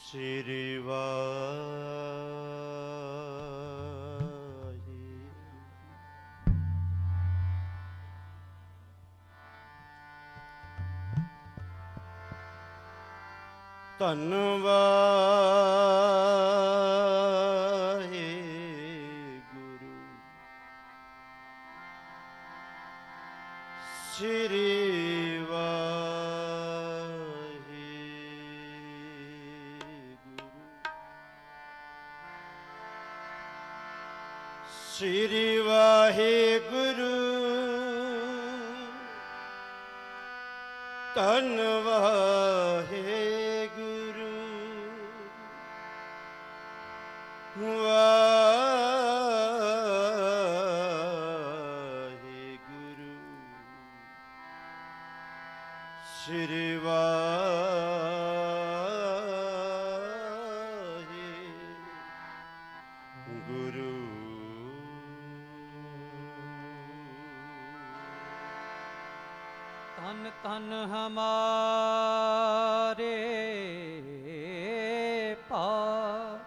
श्री वाहे धन वाहे गुरु श्री श्री वाहेगुरु धन वाहेगुरु वाहेगुरु श्री वाहेगुरु। धन धन हमारे पाप,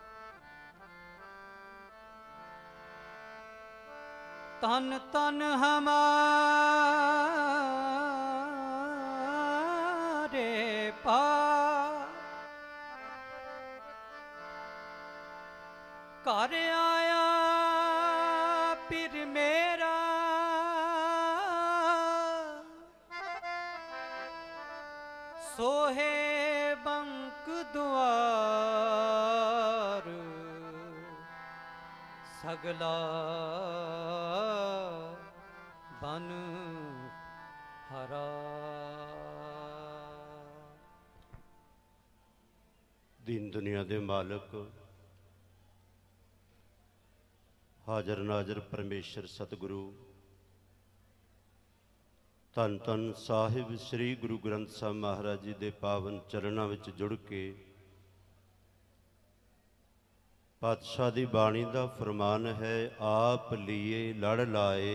धन धन हमारे पाप, घर आया फिर मेरा सोहे बंक द्वार, सगला बन हरा। दीन दुनिया दे मालक हाजर नाजर परमेश्वर सतगुरु धन धन साहिब श्री गुरु ग्रंथ साहब महाराज जी के पावन चरणों में जुड़ के पातशाह की बाणी का फरमान है, आप लिए लड़ लाए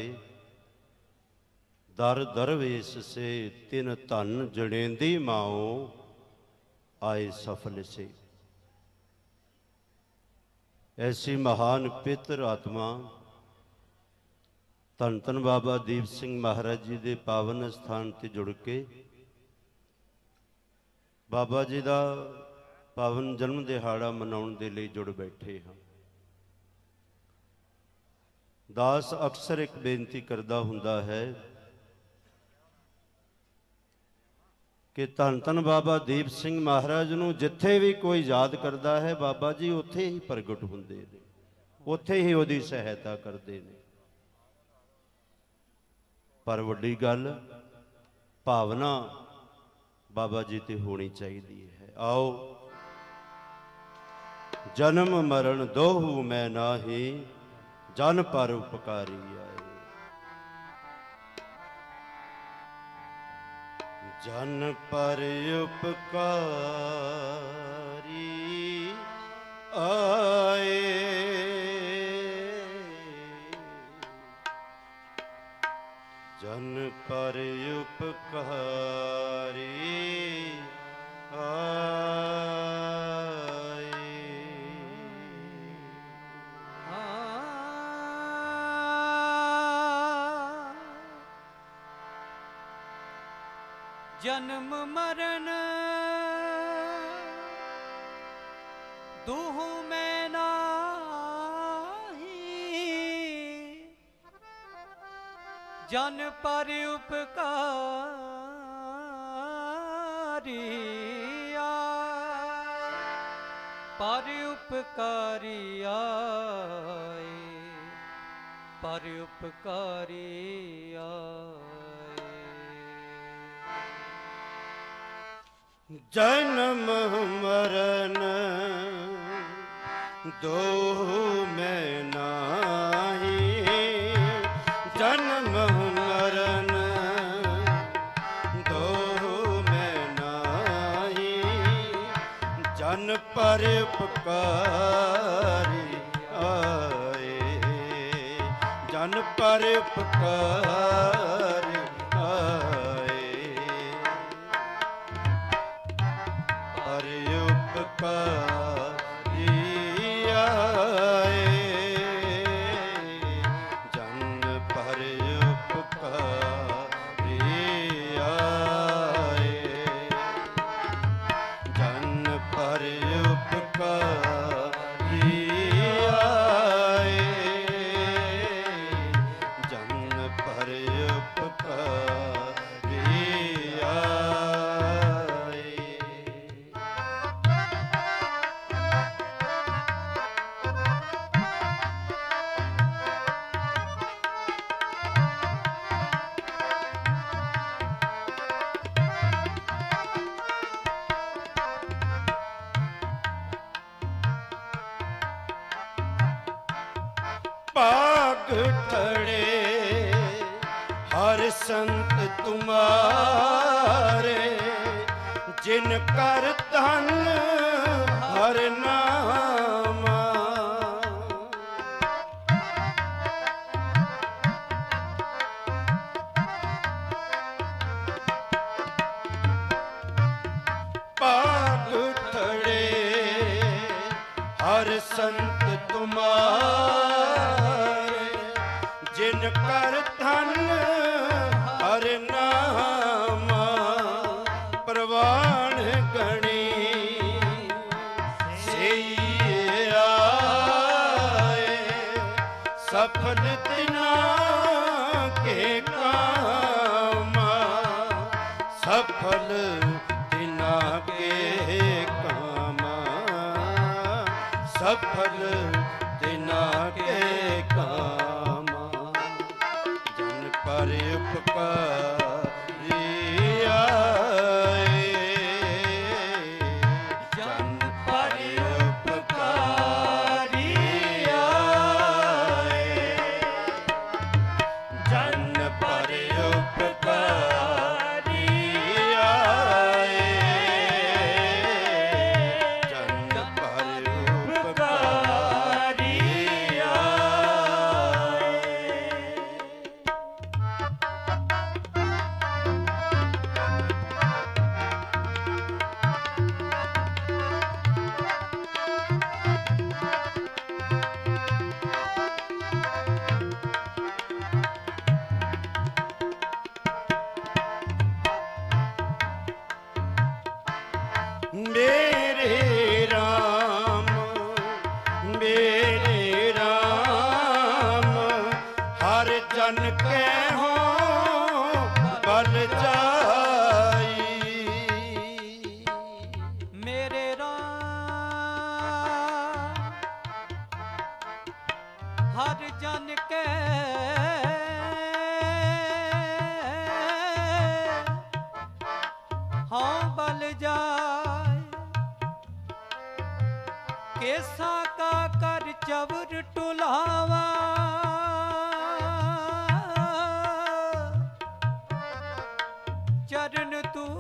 दर दरवेश से तिन धन जड़ेंदी माओ आए सफल से। ऐसी महान पितर आत्मा धन धन बाबा दीप सिंह महाराज जी के पावन स्थान से जुड़ के बाबा जी का पावन जन्म दिहाड़ा मनाउण दे लई जुड़ बैठे हाँ। दास अक्सर एक बेनती करदा हुंदा है कि धन धन बाबा दीप सिंह महाराज नूं जिथे भी कोई याद करता है बाबा जी उत्थे ही प्रगट हुंदे ने, उत्थे ही उहदी सहायता करते हैं। पर वड्डी गल भावना बाबा जी ते होनी चाहिए है। आओ जन्म मरण दोहू मैं नाही जन पर उपकारी आए। जन पर उपकारी आए, जन पर उपकारी आए। जन्म मरण दूहू में नाही जन पर उपकारी आए, पर उपकारी आए, पर उपकारी आए। जन्म मरण दोहू में नाही जन्म मरण दोहू में नाही जन पर उपकारी आए, जन पर उपकारी आए, पर उपकारी भाग ठड़े हर संत तुम्हारे, जिन कर धन हर नामा। भाग ठड़े हर संत तुम्हारे, जिन कर धन हर नामा। प्रवान गणी सेई आए, सफल तिना के कामा। सफल तिना के कामा, सफल तिना के कामा। जन पर उपकारी आए, जन पर उपकारी आए, जन पर उपकारी आए, जन पर उपकारी आए। मेरे राम, मेरे राम, हर जन के हो बल जाई। मेरे राम हर जन के हाँ बल जाए। केसा का कर चवर टुलावा, चरण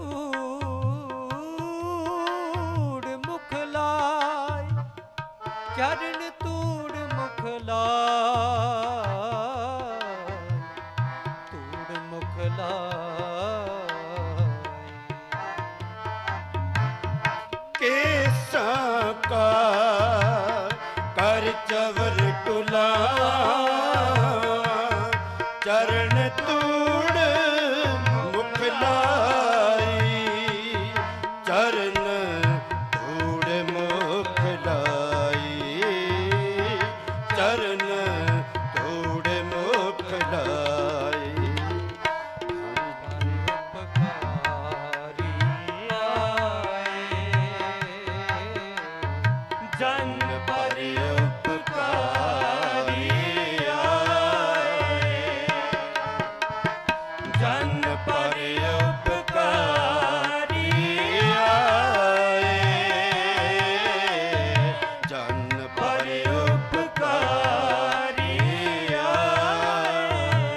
तूड़ मुख लाय, चरण तूड़ मुख लाय, तूड़ मुख लाय। केसा का कर चवर टुला, चरण तूड़ मुख लाई, चरण तूड़ मुख लाई, चरण तूड़ मुख लाई। उपकारी आए, जन पर उपकारी आए, जन पर उपकारी आए, जन पर उपकारी आए।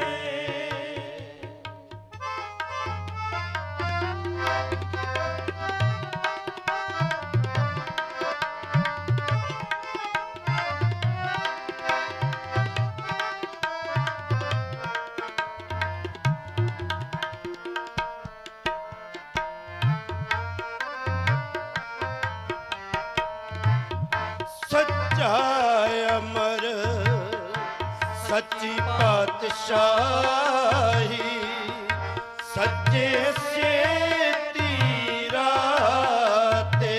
सच्चा अमर सच्ची पातशाही सच्चे से तीराते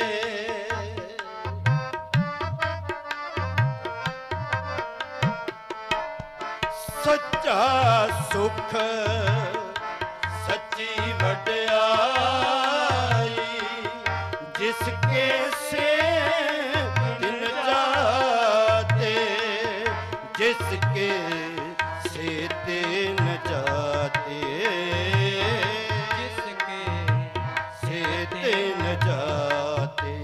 सच्चा सुख सच्ची वड्याई जिसके से दिन जाते जिसके से दिन जाते जिसके से दिन जाते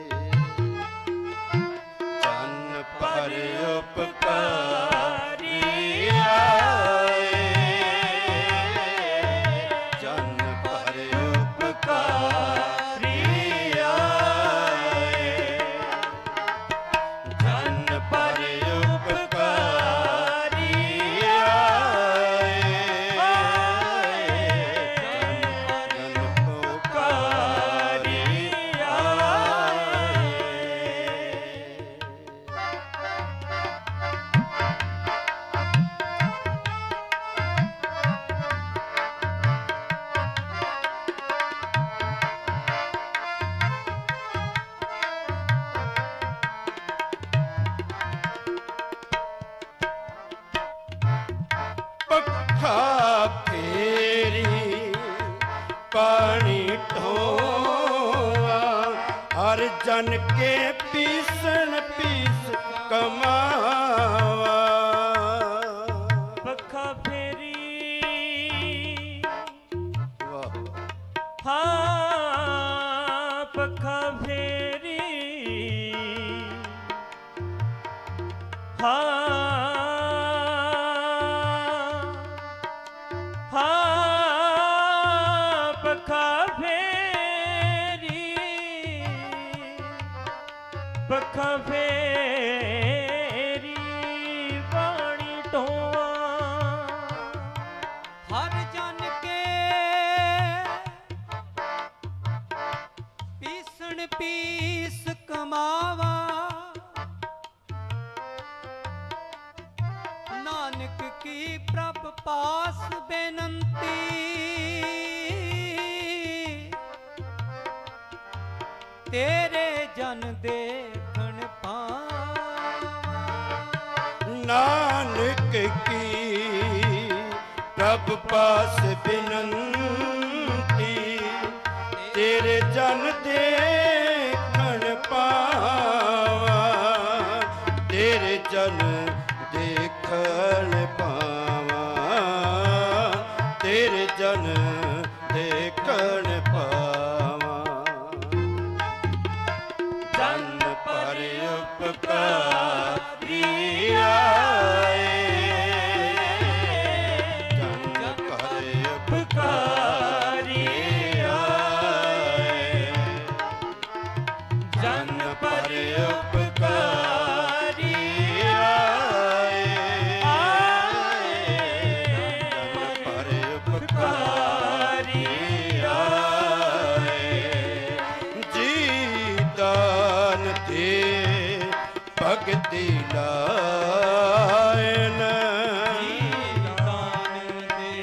जन पर उपकारी आए जन पर उपकारी आए जन पर उपकारी आए जन उपकारी आए। पक्खा फेरी पानी ढोआ हर जन के पीसन पीस कमावा पक्खा फेरी वाह हाँ पक्खा फेरी हाँ पक्खा फेरी पक्खा फेरी पानी ढोआ हर जन के पीसण पीस कमावा नानक की प्रभ पास बेनंती तेरे जन देखण पावा नानक की प्रभ पास बिनंती तेरे जन देखण पावा तेरे जन देखण पावा तेरे जन देखण पावा जन पर उपकारी आए जन पर उपकारी आए जन पर उपकारी आए जन पर उपकारी आए जी दान दे भगति लायन दान दे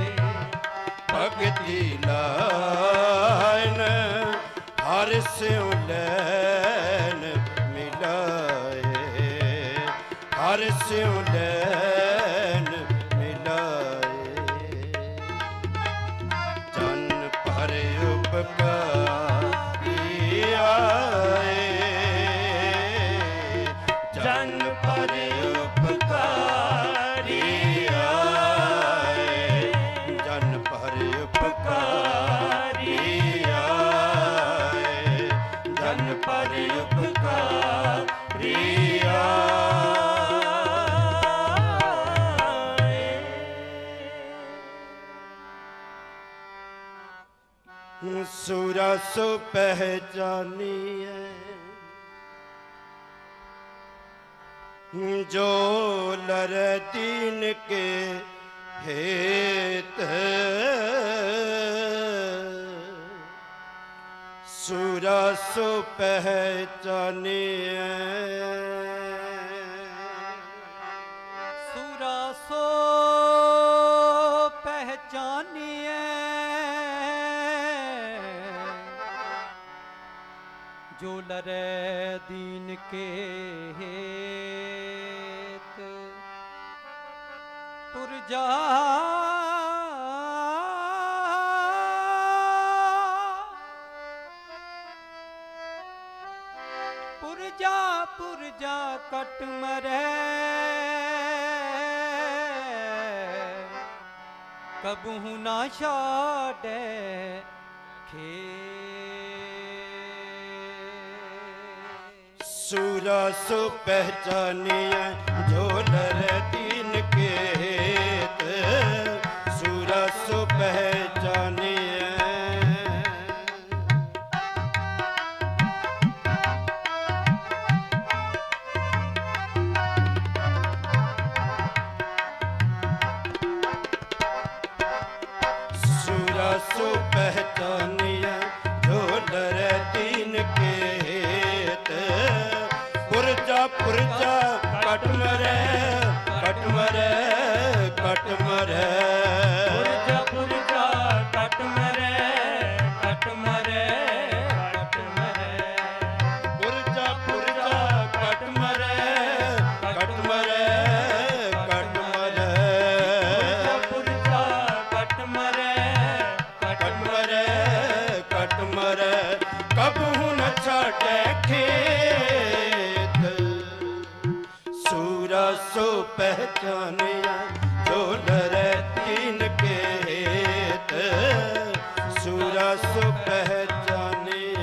भगति लायन हर स्यों लैन मिलाए हर स्यों लैन मिलाए जन पर उपकारी आए जन पर उपकारी आए जन पर उपकारी आए जन पर उपकारी आए। सूरा सो पहचानिए जो लर दीन के हेत सूरा सो पहचानिए, सूरा सो पहचानिए, जो लरे दीन के हेत पुरजा पुरजा पुरजा कट मरे, कबहू ना छाड़े खे। सूरा सो पहचानिए, जो डरे दीन के हेत, सूरा सो पहचानिए। सूरा सो पहचानिए, जो डरे दीन के हेत, पुरजा पुरजा कट मरे, कट मरे, कट मरे। पुरजा पुरजा कट मरे, कट मरे, कट मरे। पुरजा पुरजा कट मरे, कट मरे, कट मरे। पुरजा कट मरे, कट मरे, कट मरे, कबहू न छाड़े खेत। सूरा सो पहचानिया, जो डरे दीन के हेत, सूरा सो पहचानिया।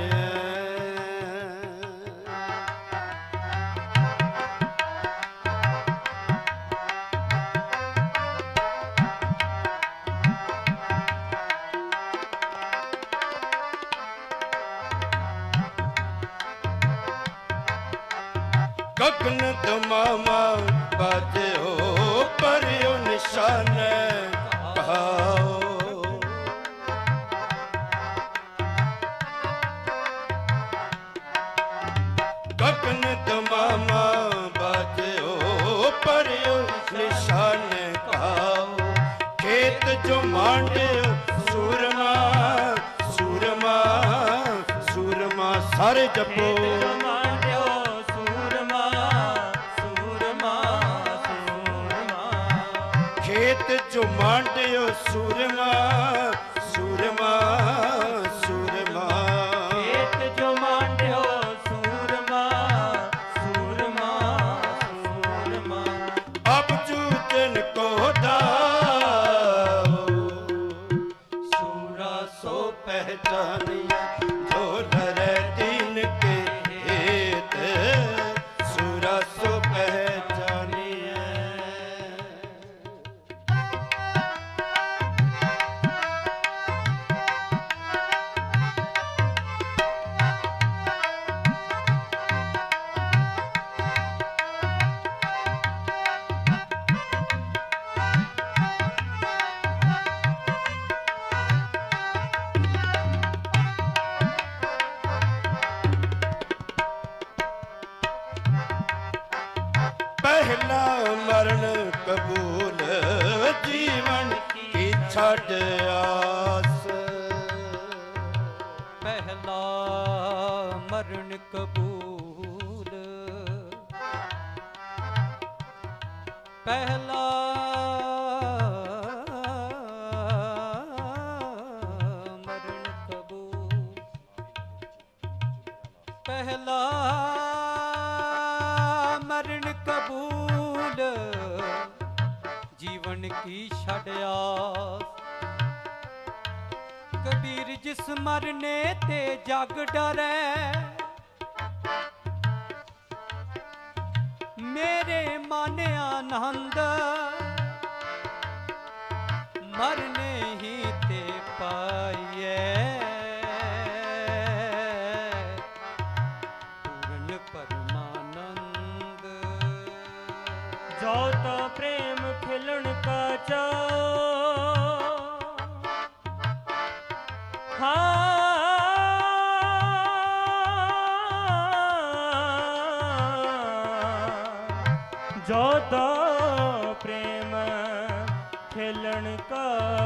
गगन दमामा बाजे हो, परियो निशान कहाओ। गगन दमामा बाजे हो, परियो निशान कहाओ। खेत जो मांडे सूरमा, सूरमा, सूरमा सारे जपो। खेत जो मांडियो सूरमा, सूरमा, सूरमा। खेत जो मांडियो सूरमा, सूरमा, सूरमा। अब जूतन को दाओ, सूरा सो पहचानिया, जो डरे दीन के हेत, सूरा सो पहचानिया। पहला मरण कबूल, जीवन की छठ आस। पहला मरण कबूल, पहला मरण कबूल, पहला मरण कबूल, जीवन की छड़ आस। कबीर जिस मरने ते जग डरे, मेरे मन आनंद मरने ही ते पाइए। पूर्ण परमानंद जो तो प्रेम खिलन का चाओ, हाँ जो तो प्रेम खेलन का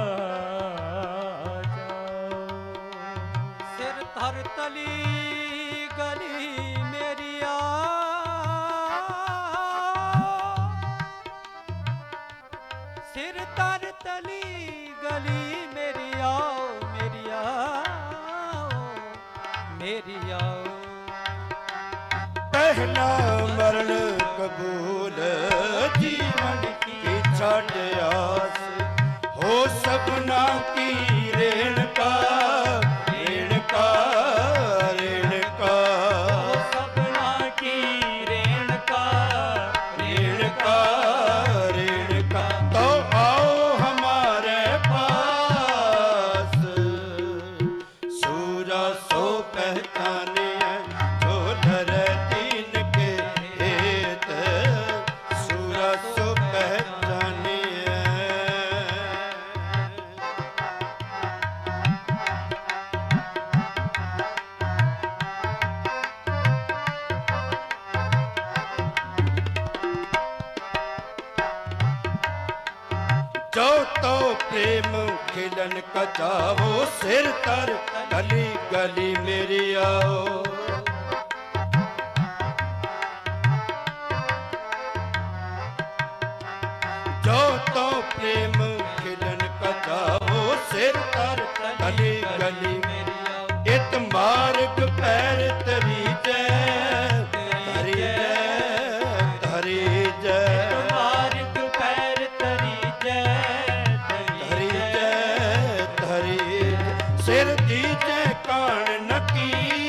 जाओ। सिर धर तली गली मेरी आ, सिर धर तली गली मेरी आओ, मेरी आओ, मेरी आओ। पहला मरण कबूल जीवन की छठ आस हो सपना की रेणुका रेणुका रेणुका ओ सपना की रेणुका रेणुका रेणुका। तो आओ हमारे पास सूरा सो पहचाने जो धरे दीन के हेत सूरा सो पहचाने। जो तो प्रेम खिलन का चाहो सिर तर गली गली मेरी आओ। जो तो प्रेम खिलन का चाहो सिर तर गली गली मेरी आओ। इत मार्ग पैर तरी जय धरी जय धरी जय मार्ग पैर तरी जय धरी जय धरी जय। सिर दीजे कान नकी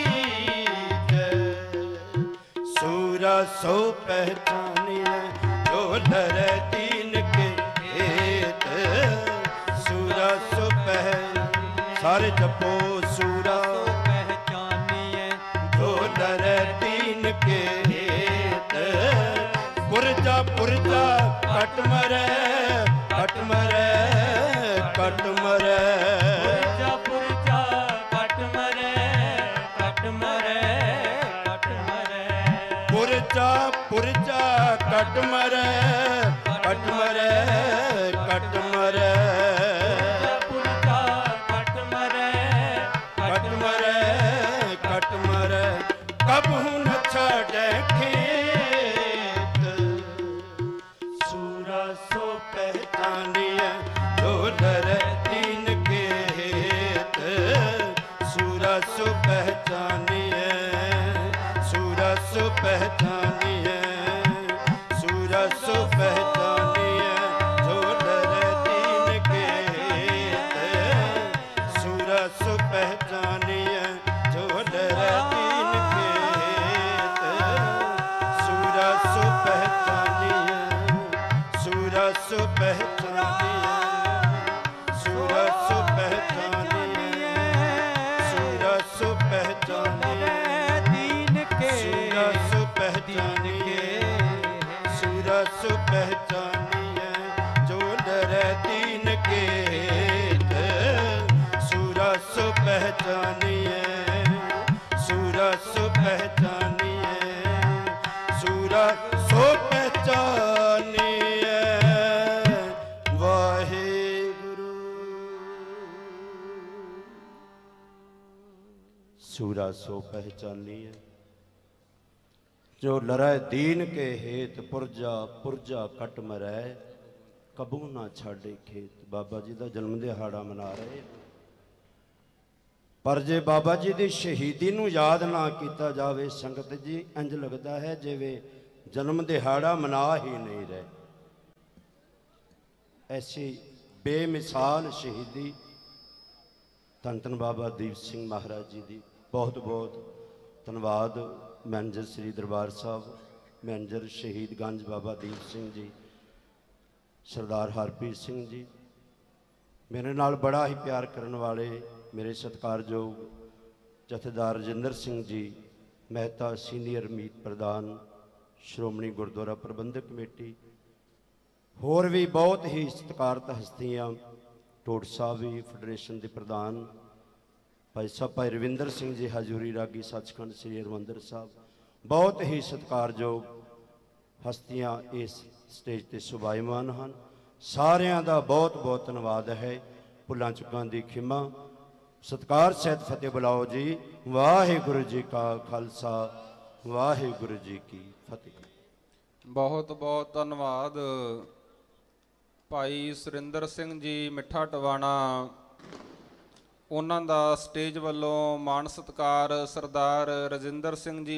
जय सूरा सो पहचानिए जो डरे दीन के हेत सूरा सो सारे जपो सूरा पहचानिए जो डरे दीन के हेत। पुरजा पुरजा कट मरे कट मरे कट मरे पुरजा पुरजा कट मरे कट मरे कट मरे पुरजा पुरजा कट मरे कट मरे कट मरे पुरजा कट मरे कट मरे कट मरे कबहू न छाड़े खेत सूरा सो पहचानिए जो डरे दीन के हेत सूरा सो पहचानिए सूरा सो पहचानिए सूरा सो पहचानिए जो डरे दीन के हेत सूरा सो पहचानिए जो डरे दीन के हेत सूरा सो पहचानिए सूरा सो पहचानिए सूरा सो पहचानिए सूरा सो पहचानिए दीन के सूरा सो पहचानिए सूरा सो पहचानिए जो डरे दीन के हेत सूरा सो पहचानिए सूरा सो पहचानिए सूरा सो पहचानिए वाहेगुरु। सूरा सो पहचानिए जो लरै दीन के हेत पुरजा पुरजा कट मरै कबू ना छाड़े खेत। बाबा जी का जन्म दिहाड़ा मना रहे पर जे बाबा जी की शहीदी नूं याद ना किया जावे संगत जी इंज लगता है जिवें जन्म दिहाड़ा मना ही नहीं रहे। ऐसी बेमिसाल शहीदी धन धन बाबा दीप सिंह महाराज जी की बहुत बहुत धन्यवाद। मैनेजर श्री दरबार साहब, मैनेजर शहीद गंज बाबा दीप सिंह जी, सरदार हरप्रीत सिंह जी, मेरे नाल बड़ा ही प्यार करने वाले मेरे सत्कारयोग जथेदार रजिंदर सिंह जी मेहता, सीनियर मीत प्रधान श्रोमणी गुरुद्वारा प्रबंधक कमेटी, होर भी बहुत ही सत्कारत हस्तियां, टोट साहब भी फैडरेशन के प्रधान, भाई साहब भाई रविंदर सिंह जी हजूरी रागी सचखंड श्री हरमंदर साहब, बहुत ही सत्कारयोग ਹਸਤੀਆਂ ਇਸ ਸਟੇਜ ਤੇ ਸ਼ੋਭਾਇਮਾਨ ਹਨ। ਸਾਰਿਆਂ ਦਾ ਬਹੁਤ ਬਹੁਤ ਧੰਨਵਾਦ ਹੈ। ਭੁੱਲਾਂ ਚੁੱਕਾਂ ਦੀ ਖਿਮਾ। ਸਤਿਕਾਰ ਸਹਿਤ ਫਤਿਹ ਬੁਲਾਓ ਜੀ। ਵਾਹਿਗੁਰੂ ਜੀ ਕਾ ਖਾਲਸਾ, ਵਾਹਿਗੁਰੂ ਜੀ ਕੀ ਫਤਿਹ। ਬਹੁਤ ਬਹੁਤ ਧੰਨਵਾਦ ਭਾਈ ਸੁਰਿੰਦਰ ਸਿੰਘ ਜੀ ਮਿੱਠਾ ਟਵਾਣਾ। ਉਹਨਾਂ ਦਾ ਸਟੇਜ ਵੱਲੋਂ ਮਾਣ ਸਤਿਕਾਰ ਸਰਦਾਰ ਰਜਿੰਦਰ ਸਿੰਘ ਜੀ